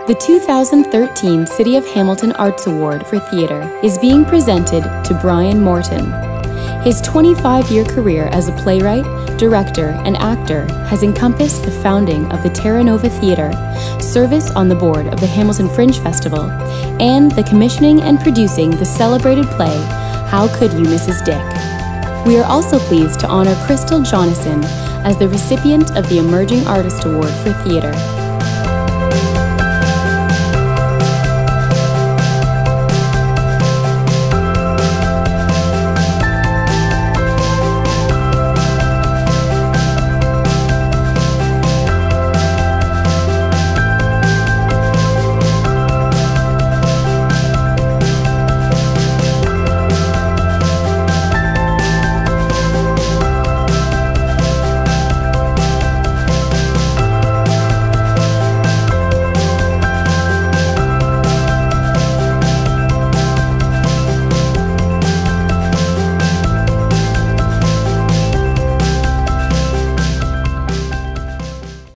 The 2013 City of Hamilton Arts Award for Theatre is being presented to Brian Morton. His 25-year career as a playwright, director, and actor has encompassed the founding of the Terra Nova Theatre, service on the board of the Hamilton Fringe Festival, and the commissioning and producing the celebrated play, How Could You, Mrs. Dick? We are also pleased to honor Crystal Jonasson as the recipient of the Emerging Artist Award for Theatre.